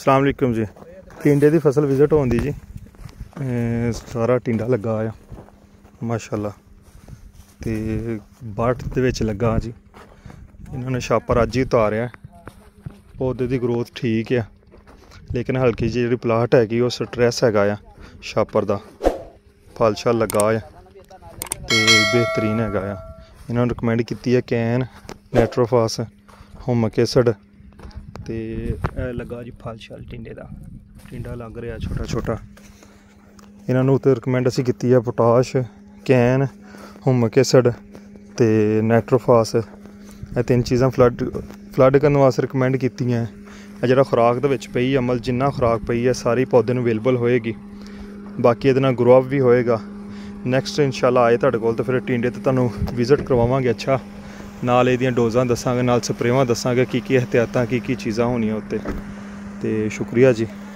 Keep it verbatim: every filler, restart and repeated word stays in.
अस्सलाम वालेकुम जी। टिंडे की फसल विजिट होंदी जी। ए, सारा टिंडा लगा आ माशाल्लाह ते बट दे विच लगा जी। इन्होंने छापर अज ही उतारिया। पौधे की ग्रोथ ठीक है लेकिन हल्की जी जी प्लाट हैगी वो स्ट्रैस हैगा आ छापर का। फल शल लगा है तो बेहतरीन हैगा आ। इन्होंने रिकमेंड की है कैन नैट्रोफास हुमक एसिड ते लगा जी फल शल टिंडे का। टिंडा लग रहा छोटा छोटा। इन्होंने तो रिकमेंड असी की है पोटाश कैन हुमक एसिड ते नैट्रोफास। ये तीन चीज़ां फ्लड फ्लड करने वास्ते रिकमेंड की हैं। जो खुराक दे विच पई है अमल जिन्ना खुराक पई है सारी पौधे नूं अवेलेबल होएगी। बाकी ये ग्रो अप भी होएगा। नैक्सट इंशाल्लाह आए तुहाडे कोल तो फिर टिंडे ते तुहानूं विजिट करवावांगे। अच्छा नाल इहदियां डोज़ां दसांगे नाल स्प्रेवां दसांगे की की एहतियातां की की चीज़ां होनियां उत्ते। ते शुक्रिया जी।